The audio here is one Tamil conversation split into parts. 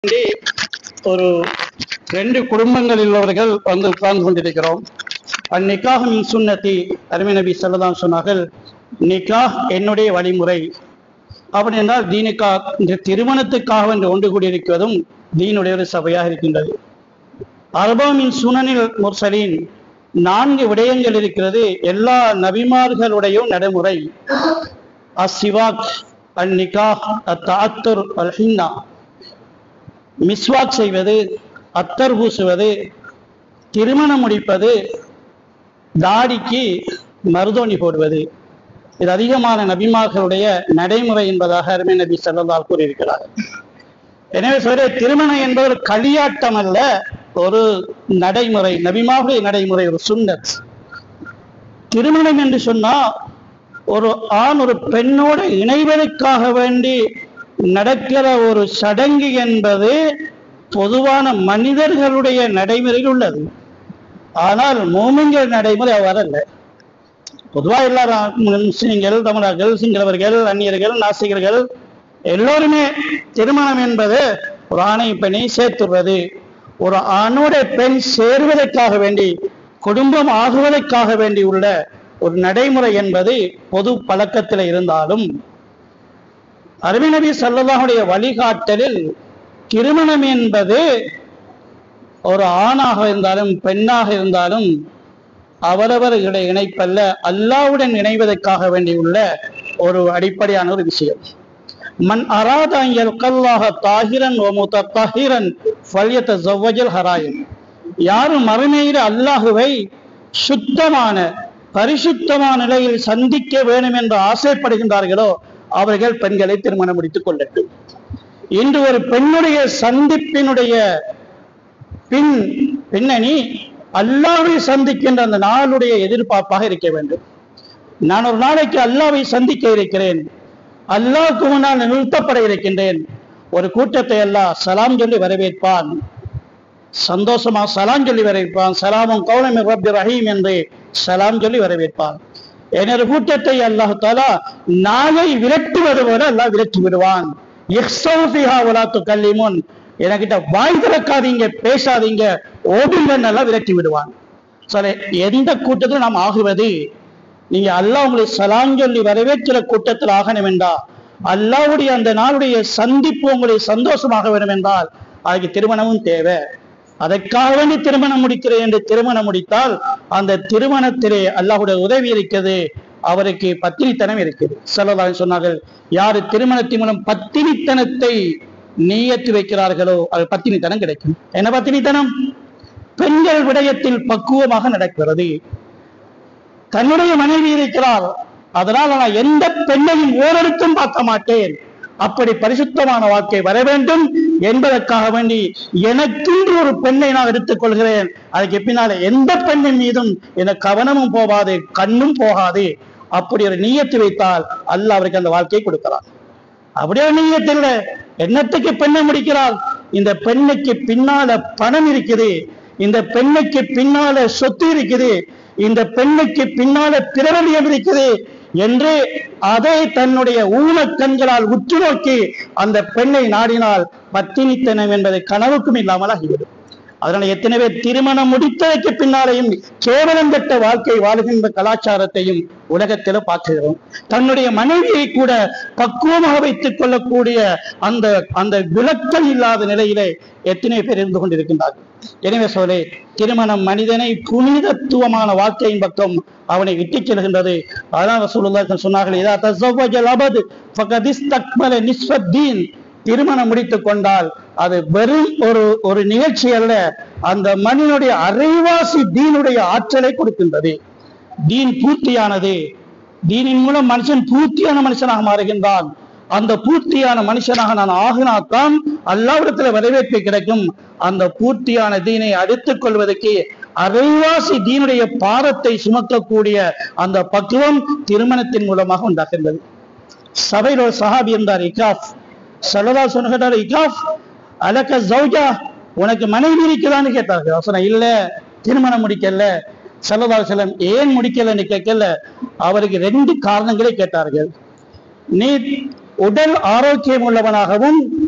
ஒரு ரெண்டு குடும்பங்களில் உள்ளவர்கள் வந்து உட்கார்ந்து கொண்டிருக்கிறோம். அந்நிக்காஹ் மின் சுன்னதி, அருமை நபி ஸல்லல்லாஹு அலைஹி சொன்னார்கள், நிக்காஹ் என்னுடைய வழிமுறை. அப்படி என்றால் தீனுக்கா, இந்த திருமணத்துக்காக என்று ஒன்று கூடியிருக்கிறதும் தீனுடைய ஒரு சபையாக இருக்கின்றது. அர்பமின் சுனனில் முர்சலீன், 4 விடயங்கள் இருக்கிறது, எல்லா நபிமார்களுடைய நடைமுறை. அஸ்ஸிவாக், அந்நிக்காஹ், அத்தஅத்துர், அல்ஹின்னா, மிஸ்வாக் செய்வது, அத்தர் பூசுவது, திருமணம் முடிப்பது, தாடிக்கு மருதோணி போடுவது. இது அதிகமான நபிமார்களுடைய நடைமுறை என்பதாக அருமை நபி ஸல்லல்லாஹு கூறியிருக்கிறார். எனவே சொல்ற திருமணம் என்பது ஒரு களியாட்டம் அல்ல, ஒரு நடைமுறை, நபிமாவுடைய நடைமுறை, ஒரு சுன்னத். திருமணம் என்று சொன்னா ஒரு ஆண் ஒரு பெண்ணோடு இணைவதற்காக வேண்டி நடக்கிற ஒரு சடங்கு என்பது பொதுவான மனிதர்களுடைய நடைமுறையில் உள்ளது. ஆனால் மோமின்கள் நடைமுறை அவ்வாறல்ல. பொதுவாக எல்லாரும் முஸ்லிம்கள், தமிழர்கள், சிங்களவர்கள், அந்நியர்கள், நாசிகர்கள் எல்லோருமே திருமணம் என்பது ஒரு ஆணை பெண்ணை சேர்த்துவது, ஒரு ஆணோட பெண் சேருவதற்காக வேண்டி, குடும்பம் ஆகுவதற்காக வேண்டி உள்ள ஒரு நடைமுறை என்பது பொது பழக்கத்தில் இருந்தாலும் அருமை நபி ஸல்லல்லாஹு அலைஹி வழிகாட்டலில் திருமணம் என்பது ஒரு ஆணாக இருந்தாலும் பெண்ணாக இருந்தாலும் அவரவர்களுடைய இணைப்பல்ல, அல்லாஹ்வுடன் இணைவதற்காக வேண்டி உள்ள ஒரு அடிப்படையான ஒரு விஷயம். மன் அராத அன் யல்கல்லாஹ தாஹிரன் வ முத்தஹிரன் ஃபல்யதஸவ்வஜல் ஹராயிம், யார் மறுமையில் அல்லாஹுவை சுத்தமான பரிசுத்தமான நிலையில் சந்திக்க வேண்டும் என்று ஆசைப்படுகின்றார்களோ அவர்கள் பெண்களை திருமணம் முடித்துக் கொள்ளட்டும். இன்று ஒரு பெண்ணுடைய சந்திப்பினுடைய பின்னணி அல்லாஹ்வை சந்திக்கின்ற அந்த நாளுடைய எதிர்பார்ப்பாக இருக்க வேண்டும். நான் ஒரு நாளைக்கு அல்லாஹ்வை சந்திக்க இருக்கிறேன், அல்லாஹ்வுக்கு முன்னால் நிறுத்தப்பட இருக்கின்றேன். ஒரு கூட்டத்தை அல்லாஹ் சலாம் சொல்லி வரவேற்பான், சந்தோஷமா சலாம் சொல்லி வரவேற்பான். சலாமும் கௌலம் மிர் ரப்பிர் ரஹீம் என்று சலாம் சொல்லி வரவேற்பான். எனது கூட்டத்தை அல்லாஹ் தஆலா நாளை விரட்டுவது போல அல்லாஹ் விரட்டி விடுவான். இஹ்ஸவு ஃபிஹா வலா துகல்லிமுன், எனக்கிட்ட வாய் திறக்காதீங்க, பேசாதீங்க, ஓடுங்கன்னு எல்லாம் விரட்டி விடுவான். சரி, எந்த கூட்டத்தில் நாம் ஆகுவது? நீங்க அல்லாஹ் உங்களை சலாம் சொல்லி வரவேற்கிற கூட்டத்தில் ஆகணும் என்றா, அல்லாஹ்வுடைய அந்த நாளுடைய சந்திப்பு உங்களை சந்தோஷமாக வேண்டும் என்றால் அதுக்கு திருமணமும் தேவை. அதற்காக வேண்டி திருமணம் முடிக்கிறேன் என்று திருமணம் முடித்தால் அந்த திருமணத்திலே அல்லாஹ்வுடைய உதவி இருக்கிறது, அவருக்கு பத்தினித்தனம் இருக்குது. ஸல்லல்லாஹு அலைஹி சொன்னார்கள், யாரு திருமணத்தின் மூலம் பத்தினித்தனத்தை நியத்து வைக்கிறார்களோ அது பத்தினித்தனம் கிடைக்கும். என்ன பத்தினித்தனம்? பெண்கள் விடயத்தில் பக்குவமாக நடக்கிறது. தன்னுடைய மனைவி இருக்கிறார், அதனால் நான் எந்த பெண்ணையும் ஓரெடுத்தும் பார்க்க மாட்டேன், அப்படி பரிசுத்தமான வாழ்க்கை வர வேண்டும் என்பதற்காக வேண்டி எனக்கென்று ஒரு பெண்ணை நான் எடுத்துக் கொள்கிறேன். அதுக்கு பின்னால எந்த பெண்ணின் மீதும் என கவனமும் போகாது, கண்ணும் போகாது. அப்படி ஒரு நியத்து வைத்தால் அல்லாஹ் அவருக்கு அந்த வாழ்க்கையை கொடுக்கிறார். அப்படியே நீயத்தில் என்னத்துக்கு பெண்ணை முடிக்கிறார்? இந்த பெண்ணுக்கு பின்னால பணம் இருக்குது, இந்த பெண்ணுக்கு பின்னால சொத்து இருக்குது, இந்த பெண்ணுக்கு பின்னால பிரபலியம் இருக்குது என்று அதை தன்னுடைய ஊனக்கண்களால் உற்று நோக்கி அந்த பெண்ணை நாடினால் பத்தினித்தனம் என்பதை கனவுக்கும் இல்லாமல் ஆகிவிடும். அதனால எத்தனை பேர் திருமணம் முடித்ததற்கு பின்னாலேயும் கேவலம் பெற்ற வாழ்க்கை வாழ்கின்ற கலாச்சாரத்தையும் உலகத்தில் பார்க்கிறோம். தன்னுடைய மனைவியை கூட பக்குவமாக வைத்துக் கொள்ளக்கூடிய அந்த அந்த விளக்கம் இல்லாத நிலையிலே எத்தனை பேர் இருந்து கொண்டிருக்கின்றார்கள். எனவே சொல்லே, திருமணம் மனிதனை புனிதத்துவமான வாழ்க்கையின் பக்கம் அவனை விட்டுச் செல்கின்றது. அதான் ரசூலுல்லாஹி சொன்னார்கள், இதா தஸவ்வஜல் அபத் ஃபகத் இஸ்தக்மல நிஸ்ஃபத்தீன், திருமணம் முடித்துக் கொண்டால் அது வெறும் ஒரு நிகழ்ச்சி அல்ல, அந்த மனிதனுடைய அரைவாசி தீனுடைய ஆற்றலை கொடுக்கின்றது. தீன் பூர்த்தியானது. தீனின் மூலம் மனுஷன் பூர்த்தியான மனுஷனாக மாறுகின்றான். அந்த பூர்த்தியான மனுஷனாக நான் ஆகினாத்தான் அல்லாஹ்விடத்தில் வரவேற்பு கிடைக்கும். அந்த பூர்த்தியான தீனை அடுத்துக் கொள்வதற்கு அரைவாசி தீனுடைய பாரத்தை சுமக்கக்கூடிய அந்த பக்குவம் திருமணத்தின் மூலமாக உண்டாகின்றது. சபையில் ஒரு சஹாபி இருந்தார், இகாஃப். ஸல்லல்லாஹு அலைஹி சொன்னார், இகாஃப் அலக ஜௌஜா, உனக்கு மனைவி இருக்கிறான்னு கேட்டார்கள். அவர் சொன்னார், இல்ல, திருமணம் முடிக்கல. ஸல்லல்லாஹு அலைஹி வஸல்லம் ஏன் முடிக்கலன்னு கேட்கல, அவருக்கு 2 காரணங்களை கேட்டார்கள். நீ உடல் ஆரோக்கியம் உள்ளவனாகவும்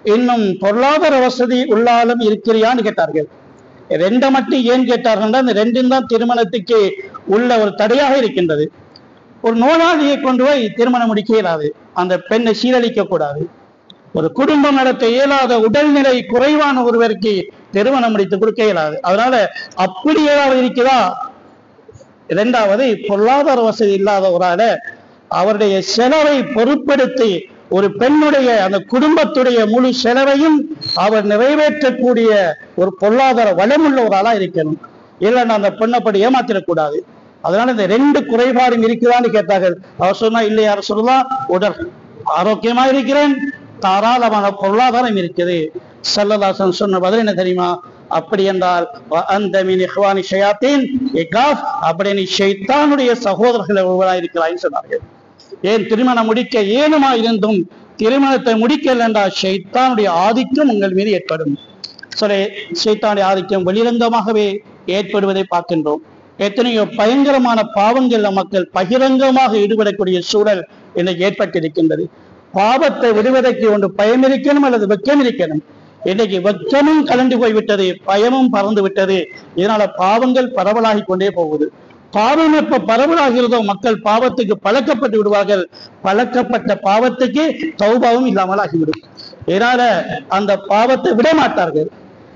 இன்னும் பொருளாதார வசதி உள்ளாலும் இருக்கிறியான்னு கேட்டார்கள். ரெண்டை மட்டும் ஏன் கேட்டார்கள்? அந்த ரெண்டும் தான் திருமணத்துக்கு உள்ள ஒரு தடையாக இருக்கின்றது. ஒரு நோயாளியை கொண்டு போய் திருமணம் முடிக்க இயலாது, அந்த பெண்ணை சீரழிக்க கூடாது. ஒரு குடும்பம் நடத்த இயலாத உடல்நிலை குறைவான ஒருவருக்கு திருமணம் முடித்து கொடுக்க இயலாது. அதனால அப்படி ஏதாவது இருக்கிறதா? இரண்டாவது, பொருளாதார வசதி இல்லாதவரால அவருடைய செலவை பொறுப்பெடுத்து ஒரு பெண்ணுடைய அந்த குடும்பத்துடைய முழு செலவையும் அவர் நிறைவேற்றக்கூடிய ஒரு பொருளாதார வளமுள்ள ஒரு ஆளா இருக்கணும். இல்லைன்னா அந்த பெண்ணை அப்படி ஏமாத்திடக்கூடாது. அதனால இந்த ரெண்டு குறைபாடும் இருக்குதான்னு கேட்டார்கள். அவர் சொன்னா, இல்லை யார் சொல்லலாம், உடல் ஆரோக்கியமா இருக்கிறேன், தாராளமான பொருளாதாரம் இருக்குது. ஸல்லல்லாஹு சொன்ன பதில் என்ன தெரியுமா? அப்படி என்றால் அந்த மின் இஹ்வானி ஷயாத்தீன் இகாஃப், அப்படி நீ ஷைத்தானுடைய சகோதரர்கள் ஒருவராக இருக்கிறாய் சொன்னார்கள். ஏன் திருமணம் முடிக்க ஏனுமா இருந்தும் திருமணத்தை முடிக்கல என்றால் ஷைத்தானுடைய ஆதிக்கம் உங்கள் மீது ஏற்படும். சரி, ஷைத்தானுடைய ஆதிக்கம் வெளிரங்கமாகவே ஏற்படுவதை பார்க்கின்றோம். எத்தனையோ பயங்கரமான பாவங்கள் மக்கள் பகிரங்கமாக ஈடுபடக்கூடிய சூழல் இன்னைக்கு ஏற்பட்டிருக்கின்றது. பாவத்தை விடுவதற்கு ஒன்று பயம் இருக்கணும் அல்லது வெக்கம் இருக்கணும். இன்னைக்கு வெக்கமும் கலந்து போய்விட்டது, பயமும் பறந்து விட்டது. இதனால பாவங்கள் பரவலாகி கொண்டே போகுது. பாவம் எப்ப பரவலாகிறதோ மக்கள் பாவத்துக்கு பழக்கப்பட்டு விடுவார்கள். பழக்கப்பட்ட பாவத்துக்கு தௌபாவும் இல்லாமல் ஆகிவிடும். இதனால அந்த பாவத்தை விட மாட்டார்கள்.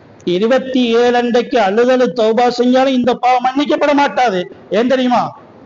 27 அன்றைக்கு அழுதலு தௌபா செஞ்சாலும் இந்த பாவம் மன்னிக்கப்பட மாட்டாது. ஏன் தெரியுமா?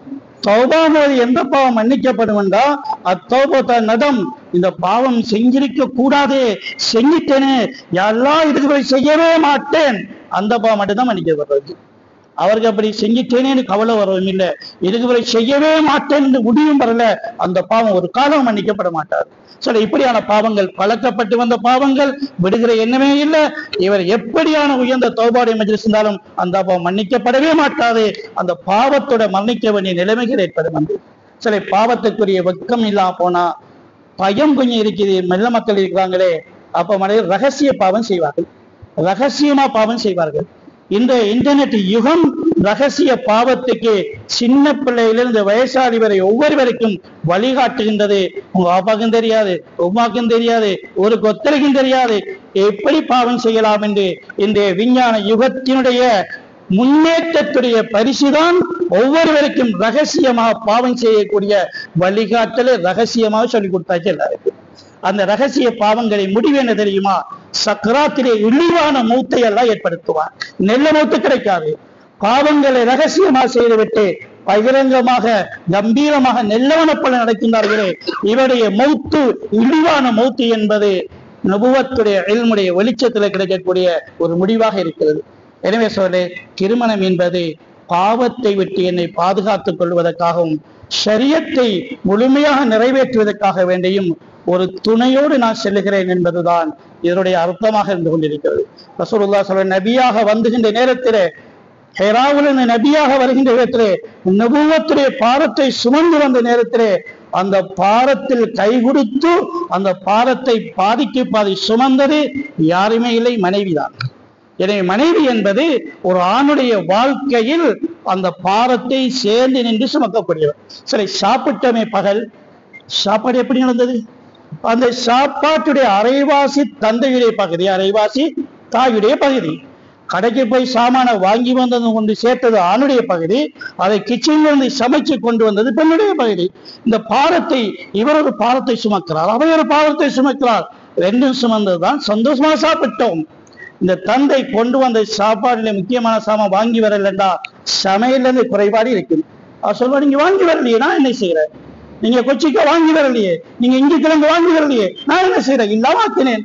தௌபா போது எந்த பாவம் மன்னிக்கப்படும் என்றா அத்தௌபா நடம், இந்த பாவம் செஞ்சிருக்க கூடாதே, செஞ்சிட்டேனே, யாரெல்லாம் இதுகளை செய்யவே மாட்டேன், அந்த பாவம் மட்டும்தான் மன்னிக்கப்படுறது. அவருக்கு அப்படி செஞ்சிட்டேனேன்னு கவலை வரவும் இல்லை, இதுவரை செய்யவே மாட்டேன் என்று முடிவும் வரல, அந்த பாவம் ஒரு காலம் மன்னிக்கப்பட மாட்டார். சரி, இப்படியான பாவங்கள் பழக்கப்பட்டு வந்த பாவங்கள் விடுகிற எண்ணமே இல்லை. இவர் எப்படியான உயர்ந்த தௌபாவுடைய மஜ்லிஸ் இருந்தாலும் அந்த பாவம் மன்னிக்கப்படவே மாட்டாது. அந்த பாவத்தோட மன்னிக்க வேண்டிய நிலைமைகள் ஏற்படும். சரி, பாவத்துக்குரிய வெக்கம் இல்லாம போனா பயம் கொஞ்சம் இருக்குது, மெல்ல மக்கள் இருக்கிறாங்களே, அப்ப மனிதர் ரகசிய பாவம் செய்வார்கள், ரகசியமா பாவம் செய்வார்கள். இந்த இன்டர்நெட் யுகம் ரகசிய பாவத்துக்கு சின்ன பிள்ளையிலிருந்து வயசாளி வரை ஒவ்வொருவருக்கும் வழிகாட்டுகின்றது. உங்க அப்பாவுக்கும் தெரியாது, உமாக்கும் தெரியாது, ஒரு கொத்தரைக்கும் தெரியாது எப்படி பாவம் செய்யலாம் என்று. இந்த விஞ்ஞான யுகத்தினுடைய முன்னேற்றத்துடைய பரிசுதான் ஒவ்வொருவருக்கும் ரகசியமாக பாவம் செய்யக்கூடிய வழிகாட்டலை ரகசியமாக சொல்லிக் கொடுத்தாச்சு எல்லாருக்கும். அந்த ரகசிய பாவங்களை முடிவு என்ன தெரியுமா? சக்கராத்திலே இழிவான மூத்தை எல்லாம் ஏற்படுத்துவார். நெல்ல மூத்து கிடைக்காது. பாவங்களை ரகசியமாக செய்துவிட்டு பகிரங்கமாக கம்பீரமாக நெல்லவனப்பல நடக்கின்றார்களே, இவருடைய மௌத்து இழிவான மௌத்து என்பது நபுவத்துடைய இல்முடைய வெளிச்சத்தில் கிடைக்கக்கூடிய ஒரு முடிவாக இருக்கிறது. எனவே சொல்லே, திருமணம் என்பது பாவத்தை விட்டு என்னை பாதுகாத்துக் கொள்வதற்காகவும் ஷரியத்தை முழுமையாக நிறைவேற்றுவதற்காக வேண்டியும் ஒரு துணையோடு நான் செல்லுகிறேன் என்பதுதான் இதனுடைய அர்த்தமாக இருந்து கொண்டிருக்கிறது. ரசூலுல்லாஹி ஸல்லல்லாஹு அலைஹி வஸல்லம் நபியாக வந்துகின்ற நேரத்திலே, ஹிராவில் நபியாக வருகின்ற நேரத்திலே, நபுவத்துடைய பாரத்தை சுமந்து வந்த நேரத்திலே, அந்த பாரத்தில் கை கொடுத்து அந்த பாரத்தை பாதிக்கு பாதி சுமந்தது யாருமே இல்லை, மனைவிதான். எனவே மனைவி என்பது ஒரு ஆணுடைய வாழ்க்கையில் அந்த பாரத்தை சேர்ந்து நின்று சுமக்கக்கூடியவர். சரி, சாப்பிட்டமே பகல், சாப்பாடு எப்படி நடந்தது? அந்த சாப்பாட்டுடைய அரைவாசி தந்தையுடைய பகுதி, அரைவாசி தாயுடைய பகுதி. கடைக்கு போய் சாமான வாங்கி வந்தது கொண்டு சேர்த்தது ஆணுடைய பகுதி, அதை கிச்சன்ல இருந்து சமைச்சு கொண்டு வந்தது பெண்ணுடைய பகுதி. இந்த பாரத்தை இவர் ஒரு பாரத்தை சுமக்கிறார், அவர் ஒரு பாரத்தை சுமக்கிறார், ரெண்டும் சுமந்ததுதான். சந்தோஷமா சாப்பிட்டோம். இந்த தந்தை கொண்டு வந்த சாப்பாடுல முக்கியமான சாமான் வாங்கி வரலண்டா சமையல இருந்து குறைபாடு இருக்குது. அவர் சொல்வா, நீங்க வாங்கி வரலையே, நான் என்ன செய்யறேன்? நீங்க கொச்சிக்க வாங்கி வரலையே, நீங்க இஞ்சி கிழங்கு வாங்கி வரலையே, நான் என்ன செய்யறேன்? இல்லாமாக்கினேன்.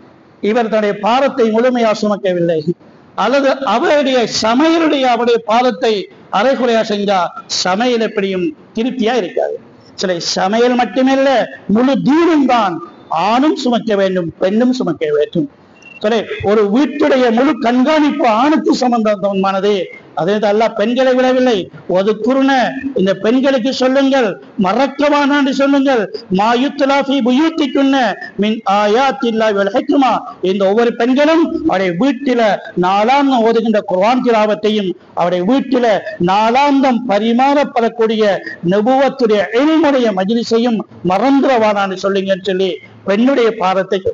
இவர் தன்னுடைய பாரத்தை முழுமையா சுமக்கவில்லை. அல்லது அவருடைய சமையலுடைய அவருடைய பாரத்தை அரைகுறையா செஞ்சா சமையல் எப்படியும் திருப்தியா இருக்காது. சில சமையல் மட்டுமல்ல, முழு தீனும் தான். ஆணும் சுமக்க வேண்டும், பெண்ணும் சுமக்க வேண்டும். சரி, ஒரு வீட்டுடைய முழு கண்காணிப்பு ஆணுக்கு சம்பந்தமானது. அதே அல்லாஹ் பெண்களை விடவில்லை. ஒதுக்குறுன இந்த பெண்களுக்கு சொல்லுங்கள், மறக்கவான சொல்லுங்கள், மாயுத்லாஃபி புயூத்திக்குன்ன மின் ஆயாத்தில்லாஹி வல் ஹிக்மா. இந்த ஒவ்வொரு பெண்களும் அவருடைய வீட்டில நாளாந்தம் ஓதுகின்ற குர்ஆன் திலாவத்தையும், அவருடைய வீட்டில நாளாந்தம் பரிமாறப்படக்கூடிய நபுவத்துடைய இல்முடைய மஜ்லிஸையும் மறந்துடவானான்னு சொல்லுங்கன்னு சொல்லி பெண்ணுடைய பாரத்தை சொன்னார்.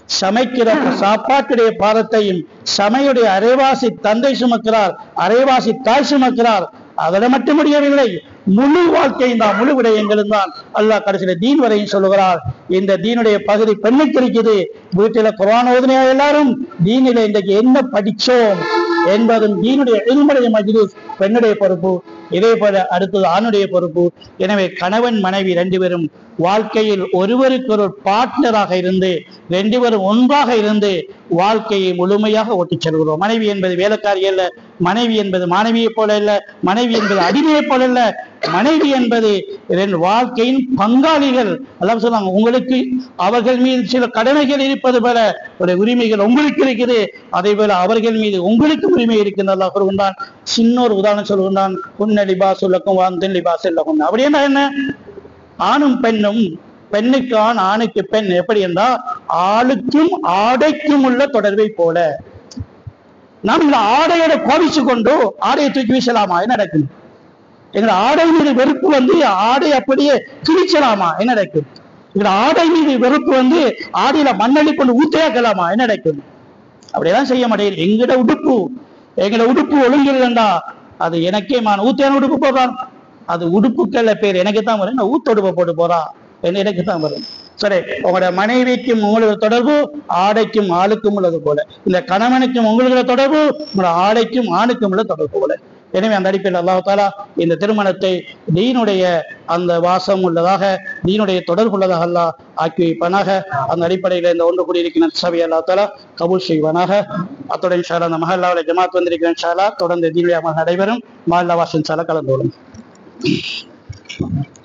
சமைக்கிற சாப்பாட்டுடைய பாரத்தையும் சமையுடைய அரைவாசி தந்தை சுமக்கிறார், அரைவாசி தாய் சுமக்கிறார். அதில் மட்டும் முடியவில்லை, முழு வாழ்க்கையும் தான், முழு விடயங்களும் தான். அல்லாஹ் கடைசியில தீன் வரையும் சொல்லுகிறார். இந்த தீனுடைய பகுதி பெண்ணுக்கு இருக்குது. வீட்டில குர்ஆன் ஓதுனியா எல்லாரும் தீனில இன்றைக்கு என்ன படிச்சோம் என்பதும் தீனுடைய இல்முடைய மஜ்லிஸ் பெண்ணுடைய பொறுப்பு. இதே போல அடுத்தது ஆணுடைய பொறுப்பு. எனவே கணவன் மனைவி ரெண்டு பேரும் வாழ்க்கையில் ஒருவருக்கு ஒரு பார்ட்னராக இருந்து ரெண்டு பேரும் ஒன்றாக இருந்து வாழ்க்கையை முழுமையாக ஓட்டிச் செல்கிறோம். மனைவி என்பது வேலைக்காரி அல்ல, மனைவி என்பது மாணவியை போல அல்ல, மனைவி என்பது அடிமையை போல அல்ல. மனைவி என்பது வாழ்க்கையின் பங்காளிகள். அல்லாஹ் சொன்னாங்க, உங்களுக்கு அவர்கள் மீது சில கடமைகள் இருப்பது போல ஒரு உரிமைகள் உங்களுக்கு இருக்குது, அதே போல அவர்கள் மீது உங்களுக்கு உரிமை இருக்கின்ற அல்லாஹ் சொல்கின்றான். சின்ன ஒரு உதாரணம் சொல்கின்றான், உன்ன லிபாஸ் உள்ளக்கும் வாழ்ந்தின் லிபாஸ் இல்லக்கும். அப்படி என்ன, ஆணும் பெண்ணும், பெண்ணுக்கு ஆண் ஆணுக்கு பெண் எப்படி என்றால் ஆளுக்கும் ஆடைக்கும் உள்ள தொடர்பை போல. நாம் இந்த ஆடையோட கோபிச்சு கொண்டு ஆடையை தூக்கி வீசலாமா? என்ன நடக்கும்? எங்க ஆடை மீது வெறுப்பு வந்து ஆடை அப்படியே கிழிச்சலாமா? என்ன நடக்கும்? எங்க ஆடை மீது வெறுப்பு வந்து ஆடையில மண்ணள்ளி கொண்டு ஊத்தையாக்கலாமா? என்ன நடக்கும்? அப்படியெல்லாம் செய்ய மாட்டேங்குது. எங்கட உடுப்பு ஒழுங்கிருந்தா அது எனக்கே ஊத்தையான உடுப்பு போடுறான், அது உடுப்புக்கல்ல பேர் எனக்கு தான் வரும். நான் ஊத்தொடுப்பை போட்டு போறா என்ன எனக்கு தான் வரும். சரி, உங்களோட மனைவிக்கும் உங்களுக்கு தொடர்பு ஆடைக்கும் ஆளுக்கும் உள்ளது போல, இந்த கணவனுக்கும் உங்களுக்கு தொடர்பு உங்களோட ஆடைக்கும் ஆணுக்கும் உள்ள தொடர்பு போல. எனவே அந்த அடிப்படையில் அல்லாஹ் தஆலா இந்த திருமணத்தை தீனுடைய அந்த வாசம் உள்ளதாக, தீனுடைய தொடர்பு உள்ளதாக அல்லாஹ் ஆக்கி வைப்பானாக. அந்த அடிப்படையில் இந்த ஒன்று கூடியிருக்கிற சபை அல்லாஹ் தஆலா கபூல் செய்வானாக. அத்துடன் இன்ஷா அல்லாஹ் அந்த மஹல்லாவுடைய ஜமாத் வந்திருக்கிற இன்ஷா அல்லாஹ் தொடர்ந்து தீனுடைய நடைபெறும். மஹல்லா வாசல் இன்ஷா அல்லாஹ் கலந்து கொள்ளும்.